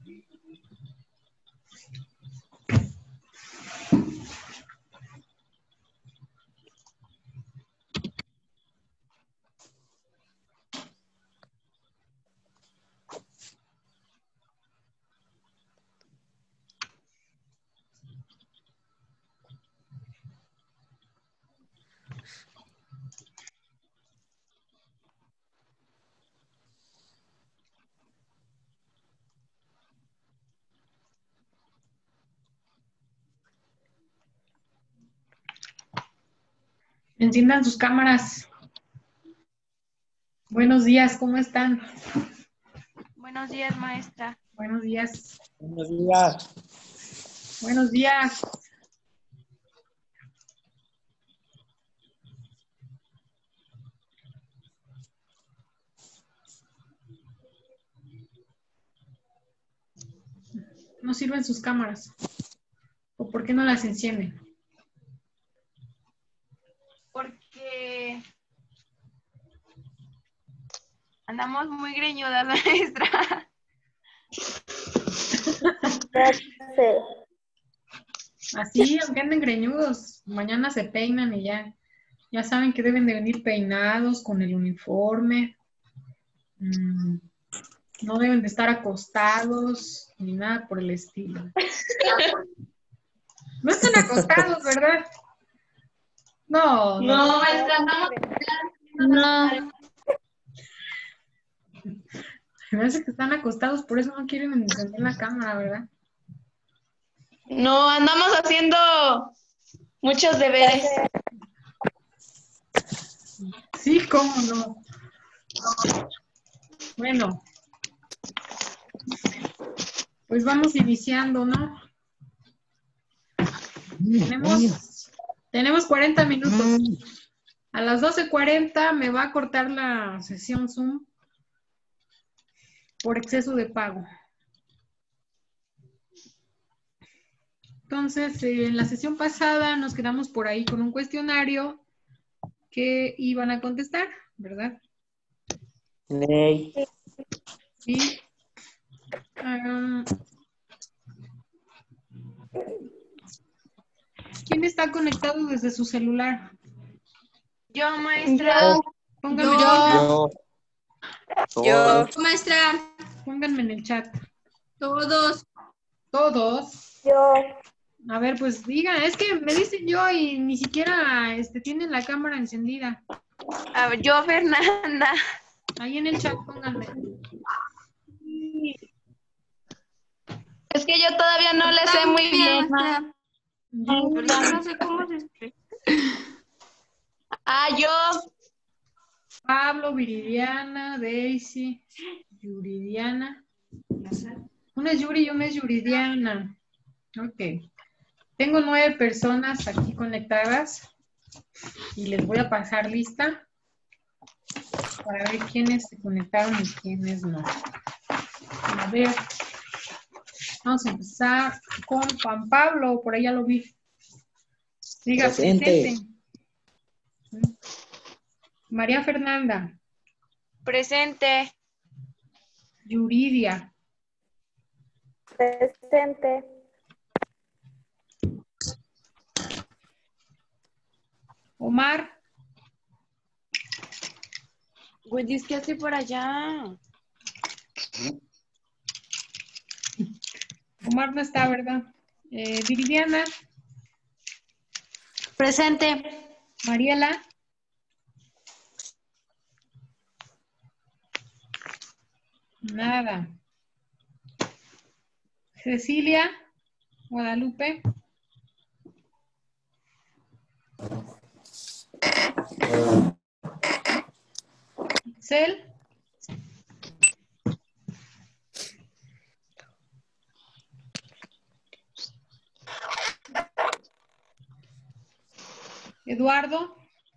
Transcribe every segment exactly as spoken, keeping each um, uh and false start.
Enciendan sus cámaras. Buenos días, ¿cómo están? Buenos días, maestra. Buenos días. Buenos días. Buenos días. No sirven sus cámaras. ¿O por qué no las encienden? Porque andamos muy greñudas, maestra. Así, aunque anden greñudos, mañana se peinan y ya, ya saben que deben de venir peinados con el uniforme. Mm, no deben de estar acostados ni nada por el estilo. No están acostados, ¿verdad? No, no. No, maestra, estamos... No. Me parece que están acostados, por eso no quieren encender la cámara, ¿verdad? No, andamos haciendo muchos deberes. Sí, cómo no. Bueno, pues vamos iniciando, ¿no? Tenemos, tenemos cuarenta minutos. A las doce cuarenta me va a cortar la sesión Zoom por exceso de pago. Entonces, eh, en la sesión pasada nos quedamos por ahí con un cuestionario que iban a contestar, ¿verdad? Ley. Sí. Um, ¿Quién está conectado desde su celular? Yo, maestra. Pónganme, Yo. Yo. Yo. Todos. Maestra. pónganme en el chat. Todos. Todos. Yo. A ver, pues digan, es que me dicen yo y ni siquiera este, tienen la cámara encendida. A ver, yo, Fernanda. Ahí en el chat pónganme. Es que yo todavía no le sé muy bien. Yo, Perdón, no sé cómo se escribe. Ah, yo. Pablo, Viridiana, Daisy, Yuridiana. Una es Yuri y una es Yuridiana. Ok. Tengo nueve personas aquí conectadas y les voy a pasar lista para ver quiénes se conectaron y quiénes no. A ver. Vamos a empezar con Juan Pablo, por ahí ya lo vi. Diga presente. presente. María Fernanda. Presente. Yuridia. Presente. Omar. Güey, es que estoy por allá. Omar no está, ¿verdad? Eh, Viridiana. Presente. Mariela. Nada. Cecilia. Guadalupe. Cel. Eduardo.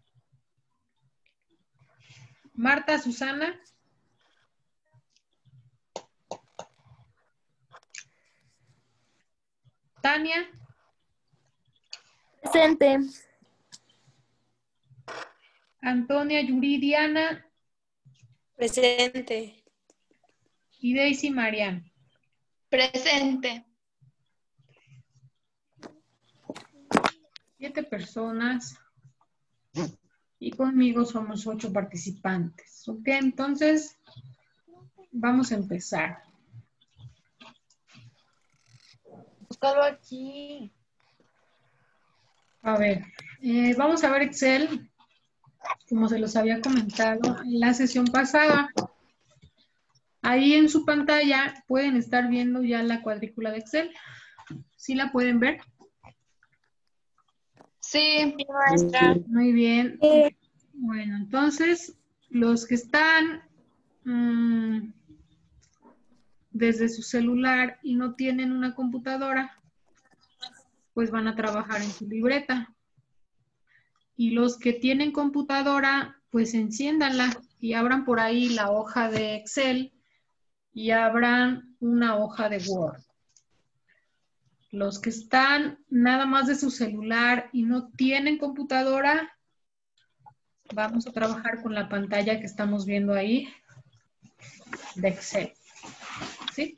Marta Susana. Tania. Presente. Antonia Yuridiana Presente. y Daisy Marian. Presente. Siete personas. Y conmigo somos ocho participantes. Ok, entonces vamos a empezar. Búscalo aquí. A ver, eh, vamos a ver Excel, como se los había comentado en la sesión pasada. Ahí en su pantalla pueden estar viendo ya la cuadrícula de Excel. ¿Sí la pueden ver? Sí. Sí, maestra. Muy bien. Bueno, entonces, los que están mmm, desde su celular y no tienen una computadora, pues van a trabajar en su libreta. Y los que tienen computadora, pues enciéndanla y abran por ahí la hoja de Excel y abran una hoja de Word. Los que están nada más de su celular y no tienen computadora, vamos a trabajar con la pantalla que estamos viendo ahí de Excel. ¿Sí?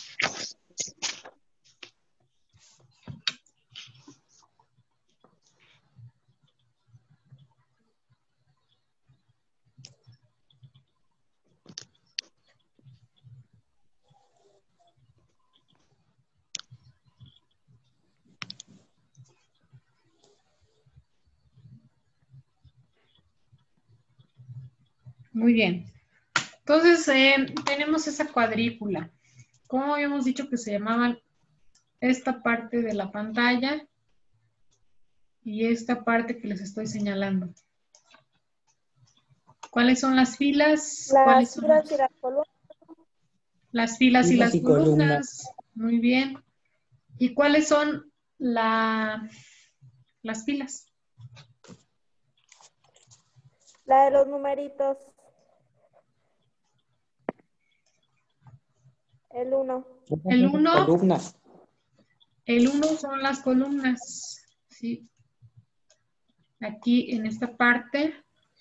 Muy bien. Entonces, eh, tenemos esa cuadrícula. ¿Cómo habíamos dicho que se llamaban esta parte de la pantalla y esta parte que les estoy señalando? ¿Cuáles son las filas? ¿Cuáles Las son filas y las columnas. las filas y Filas las y columnas? columnas. Muy bien. ¿Y cuáles son la, las filas? La de los numeritos. El uno. El uno. Columnas. El uno son las columnas. ¿Sí? Aquí en esta parte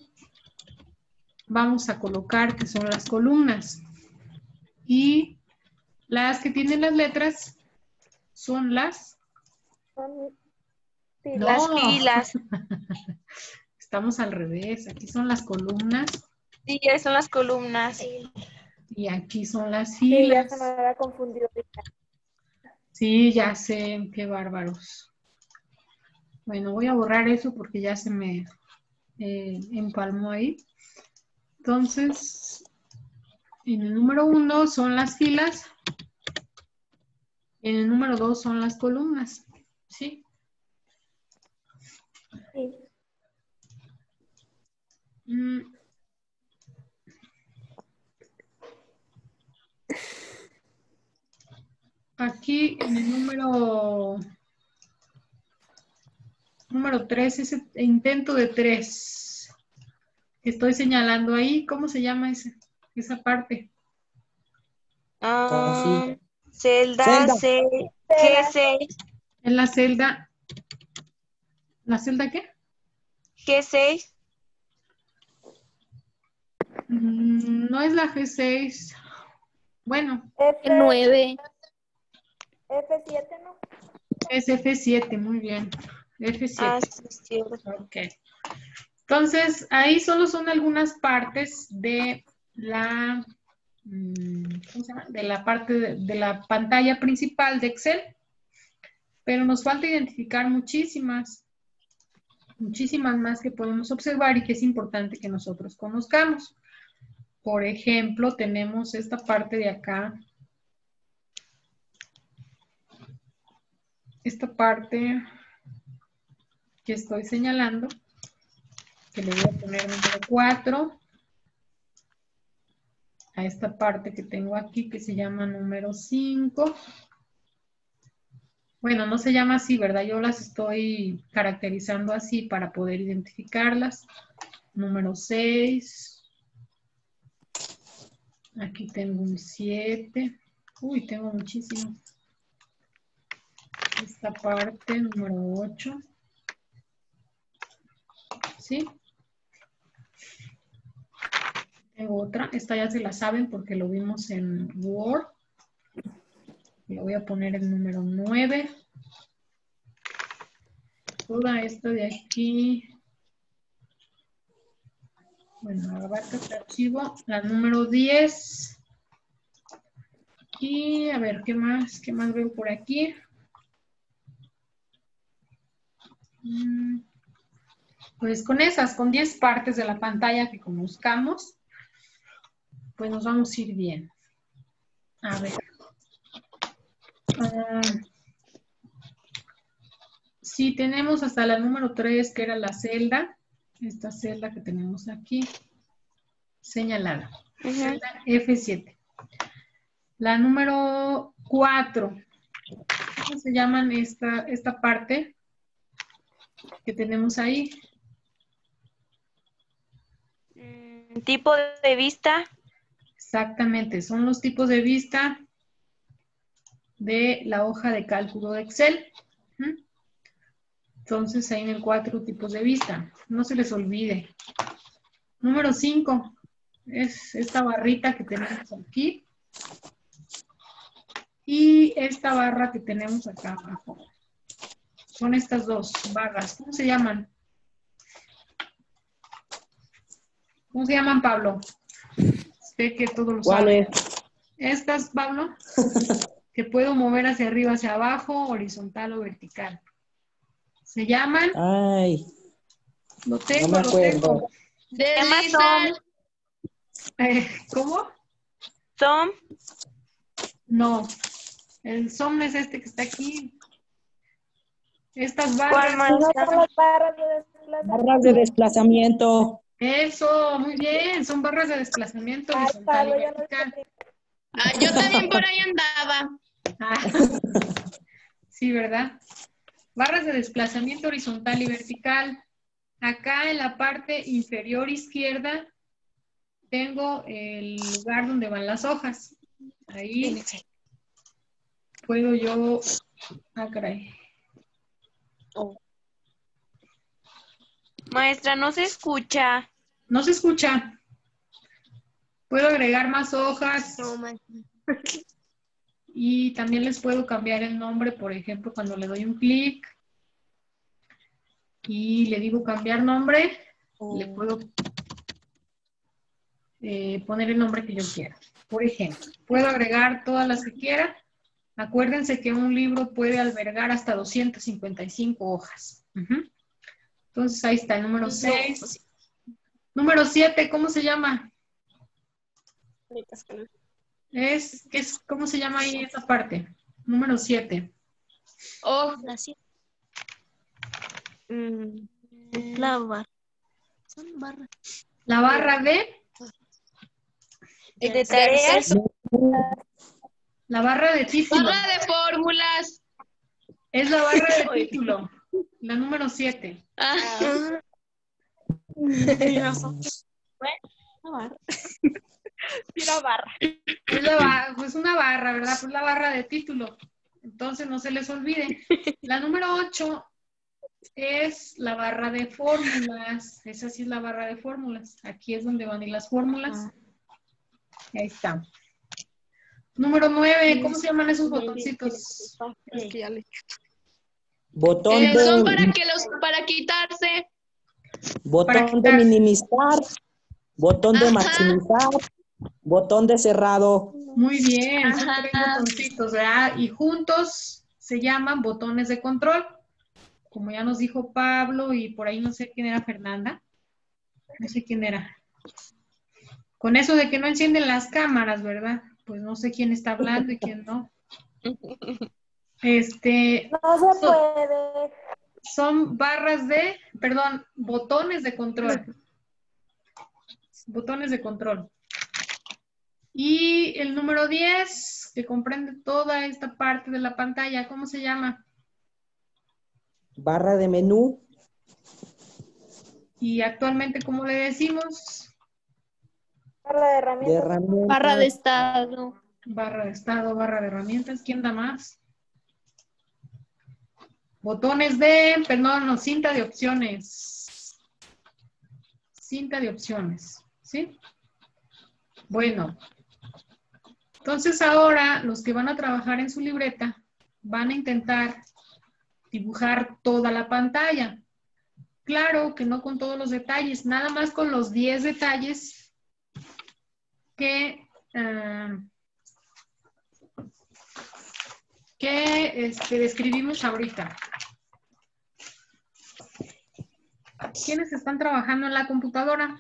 vamos a colocar que son las columnas. Y las que tienen las letras son las... Son No, Las filas. estamos al revés. Aquí son las columnas Sí, ya son las columnas. y aquí son las Sí, ya filas. se me había confundido. Sí, ya sé, qué bárbaros. Bueno, voy a borrar eso porque ya se me eh, empalmó ahí. Entonces, en el número uno son las filas. En el número dos son las columnas. ¿Sí? Sí. Mm. Aquí en el número número tres, ese intento de tres que estoy señalando ahí, ¿cómo se llama ese, esa parte? Ah, Casi. celda, Celda. C, G seis. En la celda, ¿la celda qué? G seis. Mm, no es la G seis. Bueno, F, nueve. F siete, ¿no? es F siete, muy bien. F siete. Ah, sí, es cierto. Ok. Entonces, ahí solo son algunas partes de la, ¿cómo se llama? De la parte de, de la pantalla principal de Excel, pero nos falta identificar muchísimas, muchísimas más que podemos observar y que es importante que nosotros conozcamos. Por ejemplo, tenemos esta parte de acá, esta parte que estoy señalando, que le voy a poner número cuatro, a esta parte que tengo aquí que se llama número cinco. Bueno, no se llama así, ¿verdad? Yo las estoy caracterizando así para poder identificarlas. Número seis. Aquí tengo un siete. Uy, tengo muchísimo. Esta parte, número ocho. ¿Sí? Tengo otra. Esta ya se la saben porque lo vimos en Word. Le voy a poner el número nueve. Toda esta de aquí. Bueno, abarca este archivo. La número diez. Y a ver, ¿qué más? ¿Qué más veo por aquí? Mm, Pues con esas, con diez partes de la pantalla que conozcamos, pues nos vamos a ir bien. A ver. Ah, sí, tenemos hasta la número tres, que era la celda. Esta celda que tenemos aquí, señalada. Ujú. Celda F siete. La número cuatro. ¿Cómo se llaman esta, esta parte que tenemos ahí? Mm, Tipo de vista. Exactamente, son los tipos de vista de la hoja de cálculo de Excel. ¿Mm? Entonces, ahí en el cuatro tipos de vista. No se les olvide. Número cinco es esta barrita que tenemos aquí. Y esta barra que tenemos acá abajo. Son estas dos barras. ¿Cómo se llaman? ¿Cómo se llaman, Pablo? Sé que todos lo ¿Cuál saben. es? Estas, Pablo, que puedo mover hacia arriba, hacia abajo, horizontal o vertical. Se llaman, Ay, lo no tengo, me lo acuerdo. tengo. Deslizan. Eh, ¿Cómo? Son. No. El SOM es este que está aquí. Estas ¿Cuál, barras. No maestra? son las barras de desplazamiento. Barras de desplazamiento. Eso, muy bien. Son barras de desplazamiento Ay, horizontal Pablo, y ya no vertical. entendí. Ah, yo también por ahí andaba. Ah, sí, ¿verdad? Barras de desplazamiento horizontal y vertical. Acá en la parte inferior izquierda tengo el lugar donde van las hojas. Ahí puedo yo... Ah, caray. Maestra, no se escucha. No se escucha. Puedo agregar más hojas. Y también les puedo cambiar el nombre, por ejemplo, cuando le doy un clic y le digo cambiar nombre, le puedo eh, poner el nombre que yo quiera. Por ejemplo, puedo agregar todas las que quiera. Acuérdense que un libro puede albergar hasta doscientas cincuenta y cinco hojas. Uh-huh. Entonces ahí está el número seis. Número siete, ¿cómo se llama? Es, es, ¿cómo se llama ahí esa parte? Número siete. Oh, Mm, La barra. Son barras. La barra de, De tareas. la barra de título. barra de fórmulas. Es la barra de título. La número siete. Ah, Tira barra. Es, la ba- pues una barra, ¿verdad? Pues la barra de título. Entonces no se les olvide. La número ocho es la barra de fórmulas. Esa sí es la barra de fórmulas. Aquí es donde van a ir las fórmulas. Ahí está. Número nueve, ¿cómo se llaman esos botoncitos? Botón eh, son de, para que los, para quitarse. para botón de quitar. minimizar. Botón de Ajá. maximizar. Botón de cerrado. Muy bien, son Ajá. tres botoncitos, ¿verdad? Y juntos se llaman botones de control. Como ya nos dijo Pablo y por ahí no sé quién era Fernanda. No sé quién era. Con eso de que no encienden las cámaras, ¿verdad? Pues no sé quién está hablando y quién no. Este, No se son, puede. son barras de, perdón, botones de control. Botones de control. Y el número diez, que comprende toda esta parte de la pantalla, ¿cómo se llama? Barra de menú. Y actualmente, ¿cómo le decimos? Barra de De herramientas. herramientas. Barra de estado. Barra de estado, barra de herramientas. ¿Quién da más? Botones de, perdón, no, cinta de opciones. Cinta de opciones, ¿sí? Bueno. Entonces ahora los que van a trabajar en su libreta van a intentar dibujar toda la pantalla. Claro que no con todos los detalles, nada más con los diez detalles que, uh, que este, describimos ahorita. ¿Quiénes están trabajando en la computadora?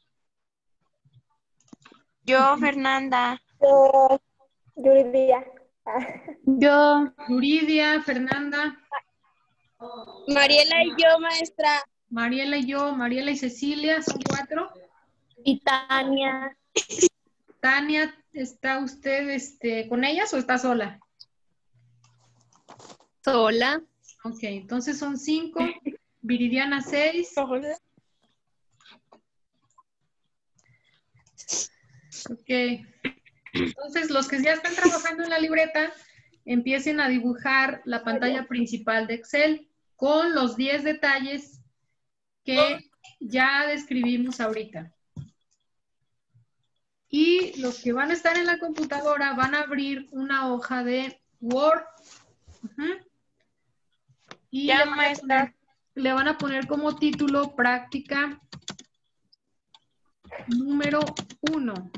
Yo, Fernanda. Yo, Yuridia. Yo. Yuridia, Fernanda, Mariela y yo, maestra. Mariela y yo, Mariela y Cecilia, son cuatro. Y Tania. Tania, ¿está usted este, con ellas o está sola? Sola. Ok, entonces son cinco. Viridiana, seis. Ok. Entonces, los que ya están trabajando en la libreta, empiecen a dibujar la pantalla principal de Excel con los diez detalles que ya describimos ahorita. Y los que van a estar en la computadora van a abrir una hoja de Word. Uh-huh. Y Ya, le, van maestra. poner, le van a poner como título práctica número uno.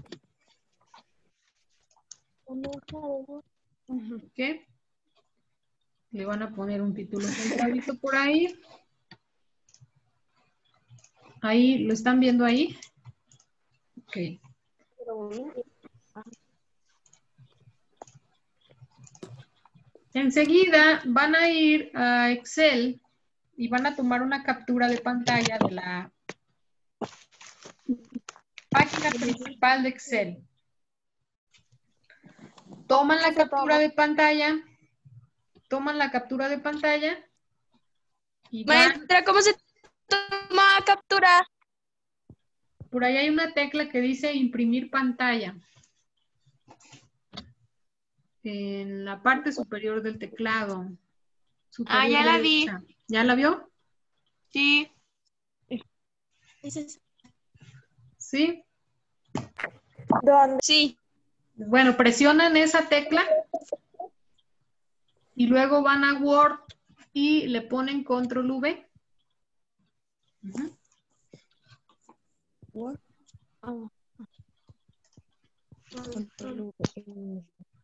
¿Ok? Le van a poner un título centradito por ahí. Ahí, ¿lo están viendo ahí? Ok. Enseguida van a ir a Excel y van a tomar una captura de pantalla de la página principal de Excel. Toman la captura de pantalla, toman la captura de pantalla y van... Maestra, ¿cómo se toma captura? Por ahí hay una tecla que dice imprimir pantalla. En la parte superior del teclado. Superior Ah, ya la derecha. vi. ¿Ya la vio? Sí. ¿Sí? ¿Dónde? Sí. Bueno, presionan esa tecla y luego van a Word y le ponen control V. Uh-huh. Word. Oh. Control V.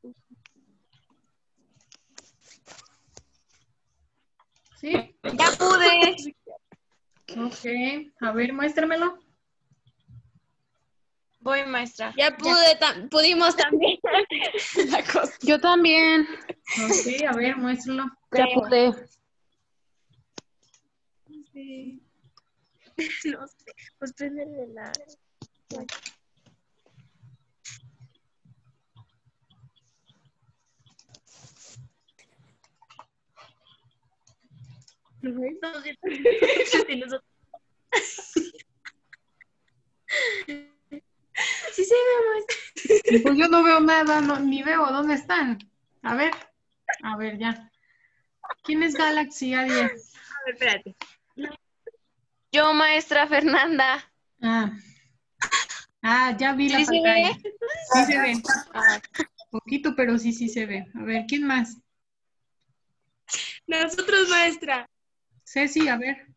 ¿Sí? Ya pude. Ok. A ver, muéstramelo. Voy, maestra. Ya pude, tam pudimos también. La cosa. Yo también. Ok, a ver, muéstralo. Ya pude. Sí. No sé. Pues prenderle la... No, sí se ve, Pues yo no veo nada, no, ni veo dónde están. A ver, a ver, ya. ¿Quién es Galaxy A diez? A ver, espérate. Yo, maestra Fernanda. Ah, ah ya vi la ¿Sí se pantalla. ve? Sí se ve. Ah. Poquito, pero sí, sí se ve. A ver, ¿quién más? Nosotros, maestra. Ceci, a ver.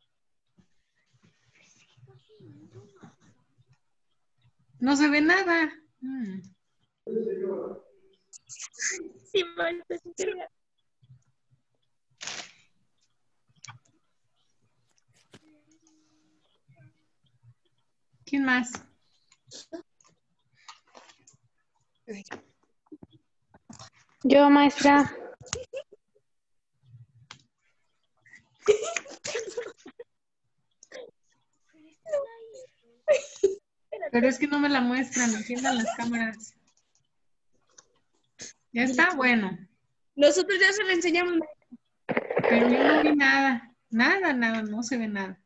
No se ve nada. Hmm. Sí, maestra, sí se ve. ¿Quién más? Yo, maestra. Pero es que no me la muestran, enciendan las cámaras. Ya está, bueno. Nosotros ya se lo enseñamos. Pero yo no vi nada. Nada, nada, no se ve nada.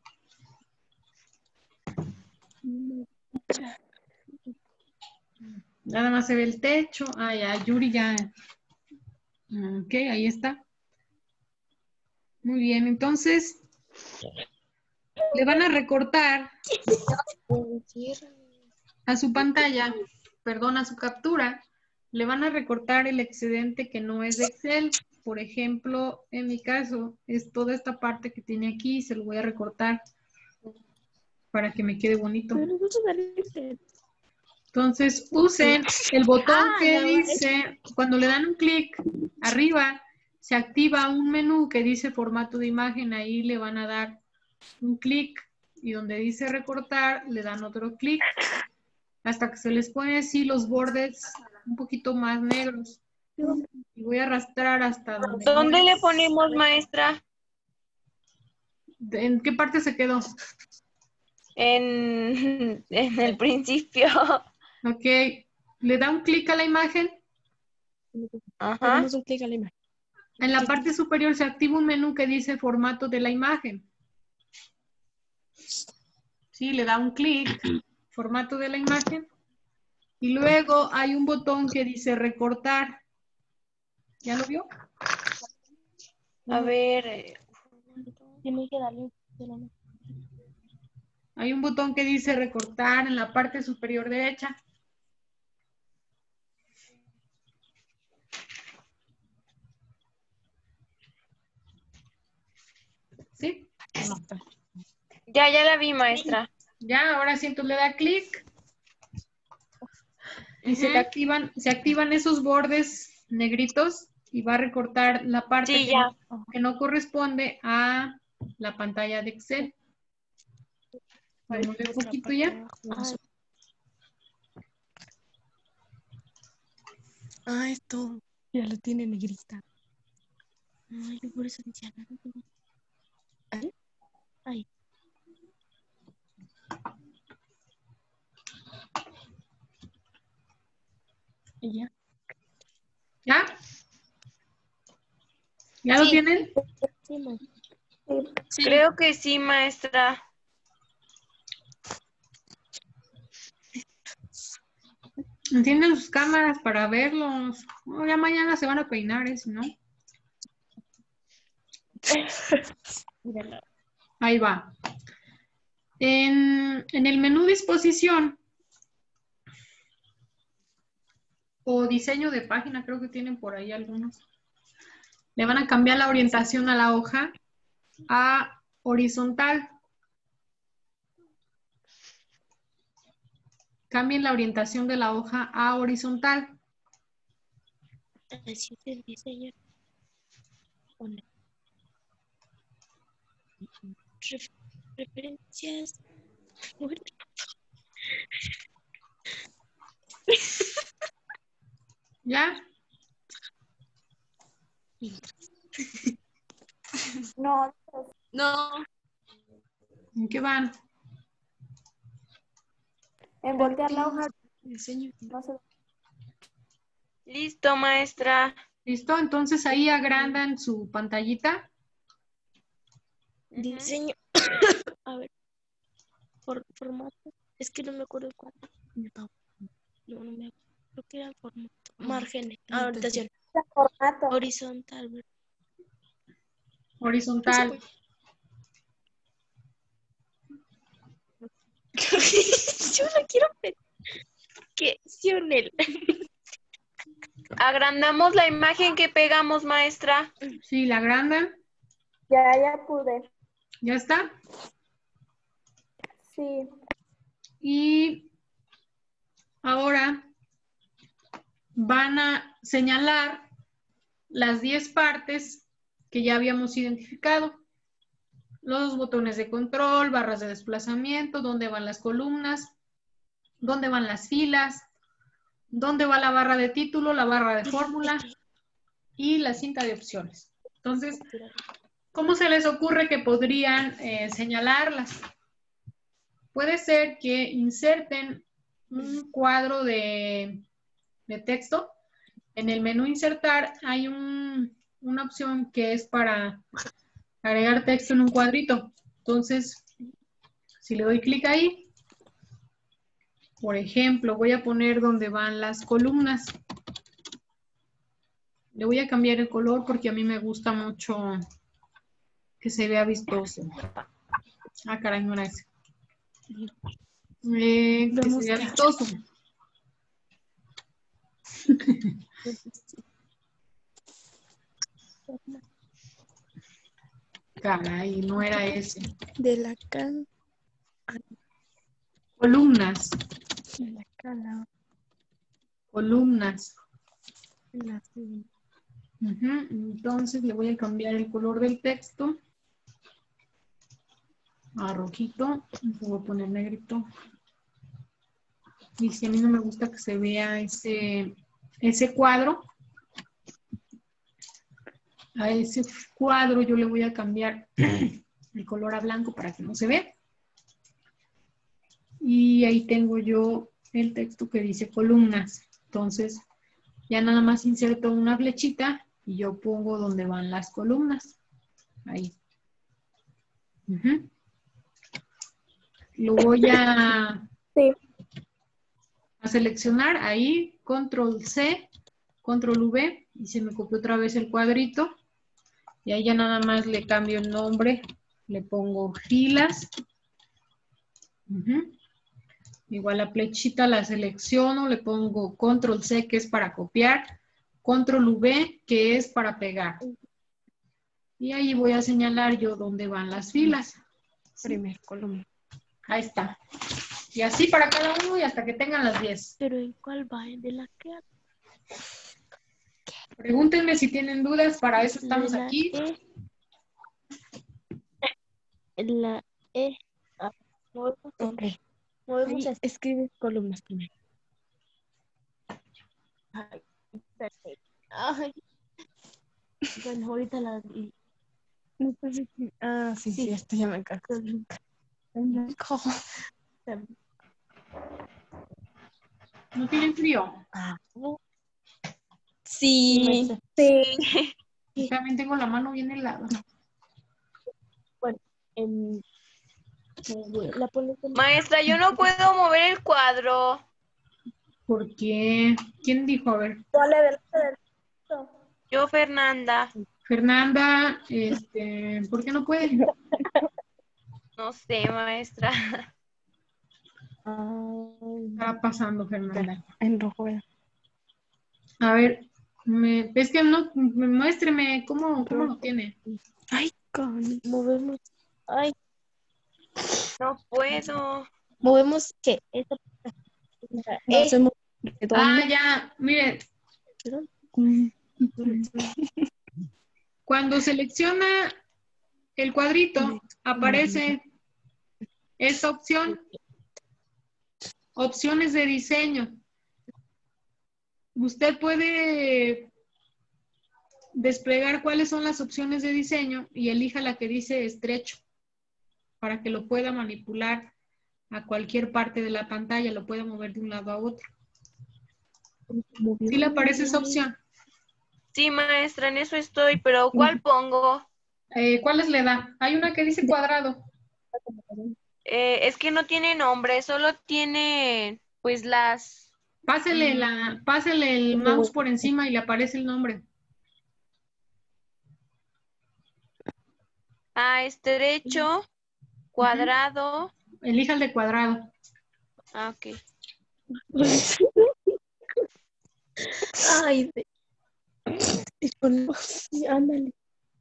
Nada más se ve el techo. Ah, ya, Yuri ya. Ok, ahí está. Muy bien, entonces le van a recortar a su pantalla, perdón, a su captura, le van a recortar el excedente que no es de Excel. Por ejemplo, en mi caso, es toda esta parte que tiene aquí, se lo voy a recortar para que me quede bonito. Entonces, usen el botón que dice, cuando le dan un clic arriba, se activa un menú que dice formato de imagen, ahí le van a dar un clic y donde dice recortar, le dan otro clic hasta que se les pone así los bordes un poquito más negros. Y voy a arrastrar hasta donde... ¿Dónde le ponemos, maestra? ¿En qué parte se quedó? En, en el principio. Ok, le da un clic a la imagen. Ajá. un clic a la imagen. En la parte superior se activa un menú que dice formato de la imagen. Sí, le da un clic, formato de la imagen. Y luego hay un botón que dice recortar. ¿Ya lo vio? A ver. eh, Tiene que darle. Hay un botón que dice recortar en la parte superior derecha. ¿Sí? Ya, ya la vi, maestra. Ya, ahora sí, entonces le da clic. Y se Ujú. le activan, se activan esos bordes negritos y va a recortar la parte Sí, que, ya. no, que no corresponde a la pantalla de Excel. Vamos a ver un poquito ya. Ah, esto ya lo tiene negrita. Ay, yo por eso decía nada. Ay, ay. ¿Y ya? ¿Ya? ¿Ya lo Sí. tienen? Sí, ma. Sí. Creo que sí, maestra. Encienden sus cámaras para verlos. Oh, ya mañana se van a peinar, ¿eh? Si no. Ahí va. En, en el menú disposición o diseño de página, creo que tienen por ahí algunos. Le van a cambiar la orientación a la hoja a horizontal. Cambien la orientación de la hoja a horizontal. Así es el diseño. Una. Ref- referencias. ¿Ya? No, No. ¿En qué van? en voltear la hoja Diseño. no se Listo, maestra. ¿Listo? Entonces ahí agrandan su pantallita. Ujú. Diseño. A ver. Por formato. Es que no me acuerdo cuál. No, no me acuerdo. Creo que era el formato. Márgenes. Ah, orientación. formato. Horizontal. ¿verdad? Horizontal. Yo no quiero ver. ¿Qué? Sionel. Agrandamos la imagen que pegamos, maestra. Sí, la agrandan. Ya, ya pude. ¿Ya está? Sí. Y ahora van a señalar las diez partes que ya habíamos identificado. Los botones de control, barras de desplazamiento, dónde van las columnas, dónde van las filas, dónde va la barra de título, la barra de fórmula y la cinta de opciones. Entonces, ¿cómo se les ocurre que podrían eh, señalarlas? Puede ser que inserten un cuadro de, de texto. En el menú insertar hay un, una opción que es para agregar texto en un cuadrito. Entonces, si le doy clic ahí, por ejemplo, voy a poner donde van las columnas. Le voy a cambiar el color porque a mí me gusta mucho que se vea vistoso. Ah, caray, no era ese. Eh, que se vea vistoso. Caray, no era ese. De la cal. Columnas, De la cala. columnas. De la sí. Ujú, entonces le voy a cambiar el color del texto a rojito. Le voy a poner negrito. Y si a mí no me gusta que se vea ese, ese cuadro, a ese cuadro yo le voy a cambiar el color a blanco para que no se vea. Y ahí tengo yo el texto que dice columnas. Entonces, ya nada más inserto una flechita y yo pongo donde van las columnas. Ahí. Ujú. Lo voy a, Sí. a seleccionar ahí, control C, control V, y se me copió otra vez el cuadrito. Y ahí ya nada más le cambio el nombre, le pongo filas. Ujú. Igual la flechita la selecciono, le pongo control C, que es para copiar, control V, que es para pegar. Y ahí voy a señalar yo dónde van las filas. Primer columna. Ahí está. Y así para cada uno y hasta que tengan las diez. Pero ¿en cuál va? ¿En de la que? Pregúntenme si tienen dudas, para eso estamos De la aquí. E. En la E. Ah, movemos, ok. Movemos, Ahí. escribe columnas primero. Ay, perfecto. Ay. Bueno, ahorita la... No sé si... Ah, sí, sí, esto ya me encargo. ¿No tienen frío? Ah, no. Sí. Sí. Yo también tengo la mano bien helada. Bueno, en... La pones en... Maestra, yo no puedo mover el cuadro. ¿Por qué? ¿Quién dijo? A ver. Ponle delante del texto. Yo, Fernanda. Fernanda, este, ¿por qué no puede? No sé, maestra. Ah, ¿Qué está pasando, Fernanda? en rojo, ¿verdad? A ver, me, es que no, me- muéstreme cómo, cómo lo tiene. Ay, con... Movemos... Ay, No puedo. movemos ¿qué? Esta... La Lo E. hacemos Ah, ya, miren, cuando selecciona el cuadrito, aparece esta opción, opciones de diseño. Usted puede desplegar cuáles son las opciones de diseño y elija la que dice estrecho para que lo pueda manipular a cualquier parte de la pantalla, lo pueda mover de un lado a otro. ¿Sí le aparece esa opción? Sí, maestra, en eso estoy, pero ¿cuál pongo? Eh, ¿Cuáles le da? Hay una que dice cuadrado. Eh, es que no tiene nombre, solo tiene, pues, las... Pásele, la, pásele el mouse por encima y le aparece el nombre. Ah, estrecho, cuadrado. Elija el de cuadrado. Ah, ok. Ay, de... Sí, ándale.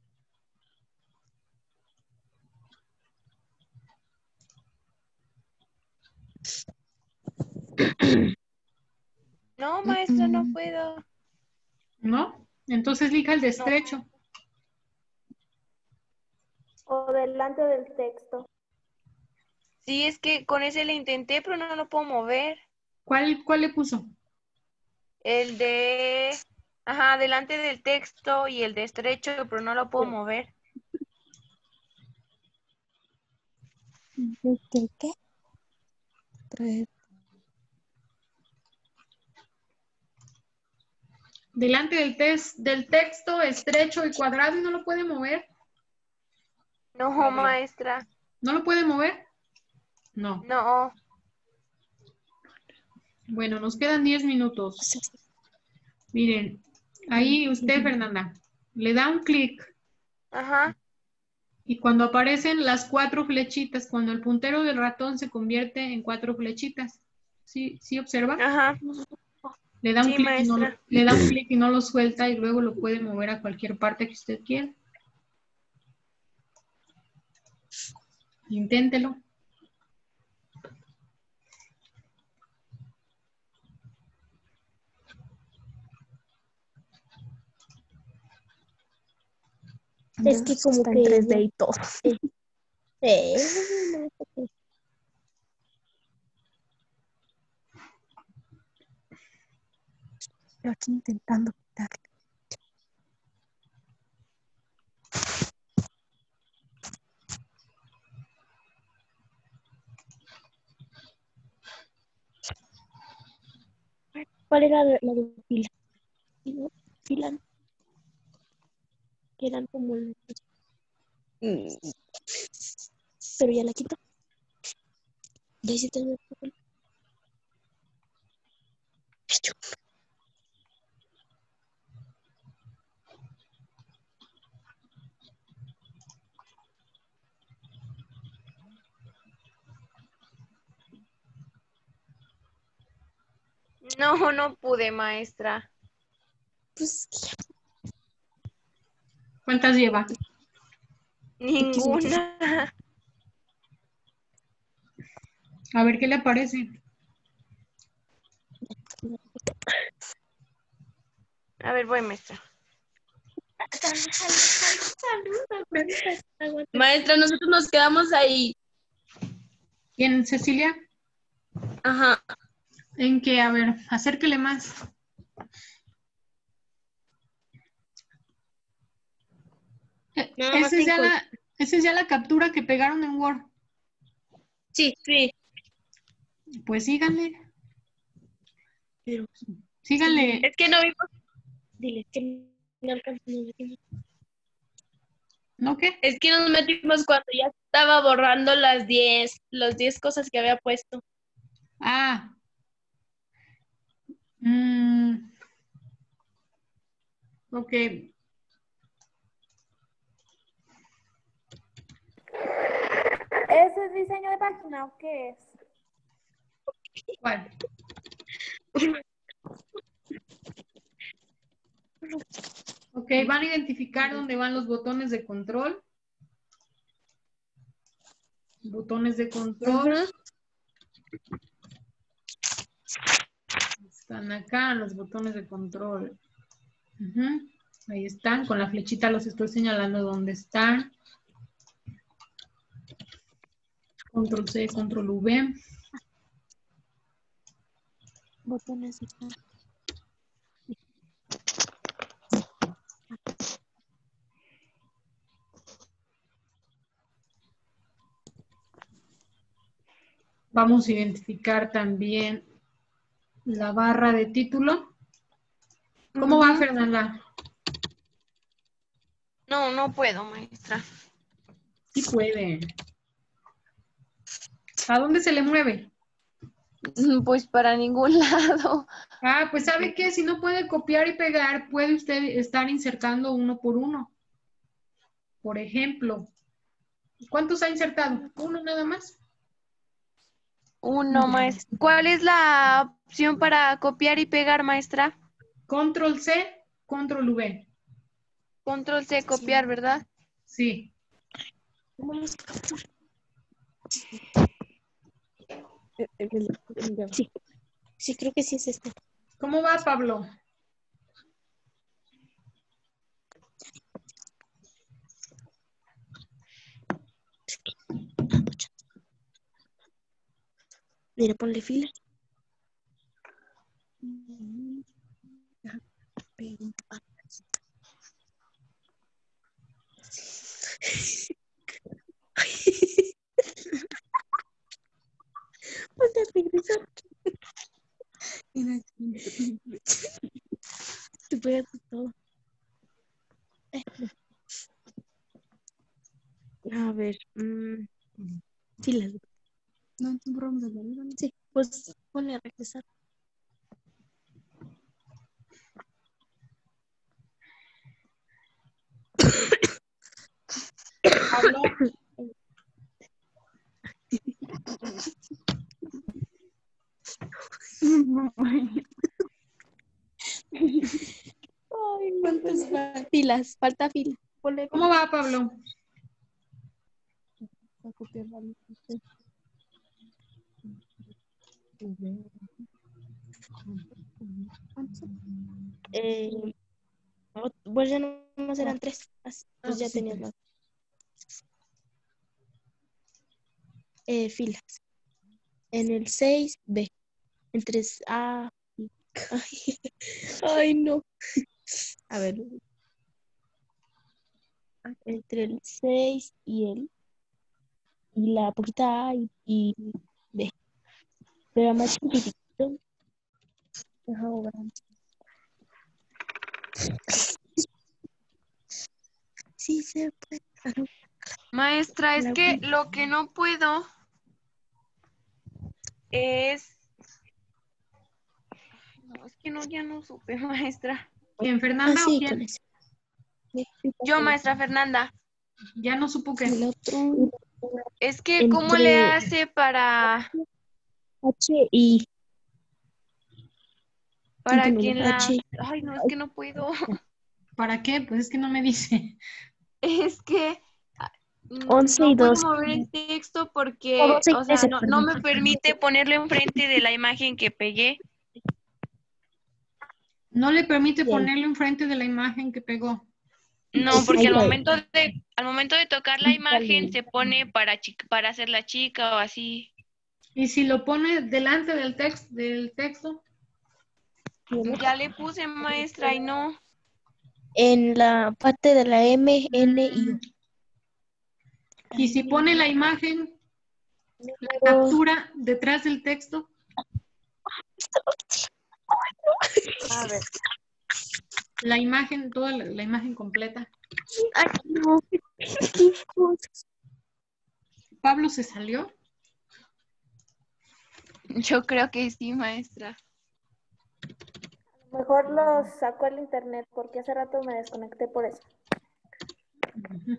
No, maestra, no puedo. ¿No? Entonces elija el de estrecho. O delante del texto. Sí, es que con ese le intenté, pero no lo puedo mover. ¿Cuál, cuál le puso? El de... Ajá, delante del texto y el de estrecho, pero no lo puedo mover. ¿Qué? ¿Qué? Tres. Delante del, tes- del texto, estrecho y cuadrado y no lo puede mover. No, A ver. maestra. ¿No lo puede mover? No. No. Bueno, nos quedan diez minutos. Miren, ahí usted, Fernanda, le da un clic Ajá. y cuando aparecen las cuatro flechitas, cuando el puntero del ratón se convierte en cuatro flechitas, ¿sí, sí observa? Ajá. Le da un Sí, clic y no, maestra. le da un clic y no lo suelta y luego lo puede mover a cualquier parte que usted quiera. Inténtelo. Es que como Está que en tres D ya- y todo. Eh, no sé qué. Yo aquí intentando quitarle. ¿Cuál era la la de fila? ¿Sí, no? Fila, que eran como los- Mm, pero ya la quito. Ya hiciste el papel. Hecho. No, no pude, maestra. Pues que ¿Cuántas lleva? Ninguna. A ver qué le aparece. A ver, voy, maestra. Maestra, nosotros nos quedamos ahí. ¿Quién, Cecilia? Ajá. ¿En qué? A ver, acérquele más. Eh, Nada más Esa es, ya cinco. la, esa es ya la captura que pegaron en Word. Sí, sí. Pues síganle. Pero Síganle. es que no vimos. Dile, es que no alcanzamos, nos metimos. ¿No qué? Es que nos metimos cuando ya estaba borrando las diez, las diez cosas que había puesto. Ah. Mm, ok. ¿Ese es diseño de página o qué es? ¿Cuál? Ok, van a identificar dónde van los botones de control. Botones de control. Están acá los botones de control. Ujú. Ahí están, con la flechita los estoy señalando dónde están. Control C, control V. Botones y tal. Vamos a identificar también la barra de título. ¿Cómo va, Fernanda? No, no puedo, maestra. Sí puede. ¿A dónde se le mueve? Pues para ningún lado. Ah, pues ¿sabe qué? Si no puede copiar y pegar, puede usted estar insertando uno por uno. Por ejemplo, ¿cuántos ha insertado? ¿Uno nada más? Uno, maestra. ¿Cuál es la opción para copiar y pegar, maestra? Control C, control V. Control C, copiar, ¿verdad? Sí. ¿Cómo los captura? Sí, sí, creo que sí es este. ¿Cómo va, Pablo? Mira, ponle fila. Ponte a regresar. Te pegas todo. Eh, no. A ver. Mm, filas. No, borramos el valor. Sí, pues ponle a regresar. Pablo. filas, falta fila. Ponle ¿Cómo va, Pablo? Eh, pues ya no eran tres. Así, Ah, pues ya pues sí, tenías tres. más. Eh, filas. En el seis B. En tres A. Ay, ay, no. A ver. Entre el seis y el y la poquita A y, y B. Pero más chiquitito. Ajá, o grande. Sí se puede. Ajá. Maestra, es La que vi. lo que no puedo es... No, es que no, ya no supe, maestra. ¿Quién, Fernanda o Así quién? con ese. Yo, maestra Fernanda. Ya no supo qué. El otro Es que, ¿cómo le entre hace para, H y para cinco que en la... H. Ay, no, es que no puedo. ¿Para qué? Pues es que no me dice. Es que ah, mm, once y no puedo doce. mover el texto O porque, doce y o sea, trece, no, no perdón. me permite ponerlo enfrente de la imagen que pegué. No le permite Y ahí. ponerlo enfrente de la imagen que pegó. No, porque Ahí al está. momento de, al momento de tocar la imagen se pone para chica, para hacer la chica o así. Y si lo pone delante del, text, del texto, Ya le puse, maestra, y no. En la parte de la M, N y O. y si pone la imagen, la Número- captura detrás del texto, A ver. la imagen, toda la, la imagen completa. Ay, no. Pablo se salió. Yo creo que sí, maestra. Mejor los saco al internet porque hace rato me desconecté por eso. Ujú.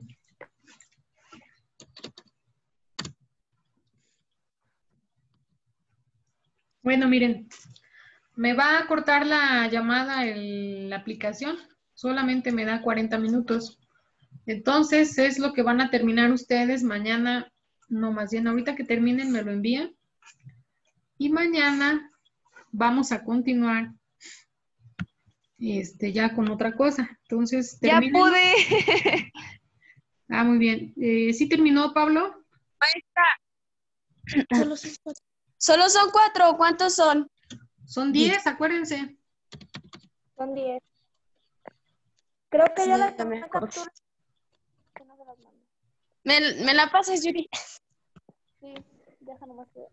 Bueno, miren, me va a cortar la llamada el- la aplicación, solamente me da cuarenta minutos. Entonces es lo que van a terminar ustedes mañana, no más bien ahorita que terminen me lo envían. Y mañana vamos a continuar este, ya con otra cosa. Entonces, Ya terminen. pude. Ah, muy bien. Eh, ¿sí terminó, Pablo? Solo son cuatro. Solo son cuatro. ¿Cuántos son? Son diez, acuérdense. Son diez. Creo que Sí, ya la ya me tomé acuerdo. captura. Que no se las mando. ¿Me, me la pasas, Yuri? Sí, deja nomás que...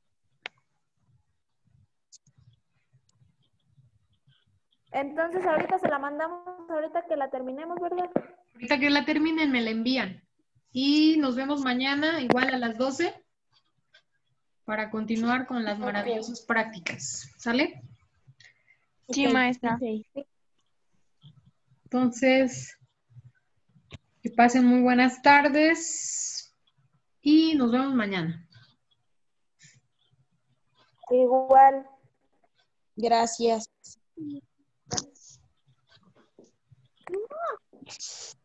Entonces ahorita se la mandamos, ahorita que la terminemos, ¿verdad? Ahorita que la terminen, me la envían. Y nos vemos mañana, igual a las doce, para continuar con las maravillosas prácticas. ¿Sale? Sí, Ok, maestra. ok. Entonces, que pasen muy buenas tardes y nos vemos mañana. Igual. Gracias.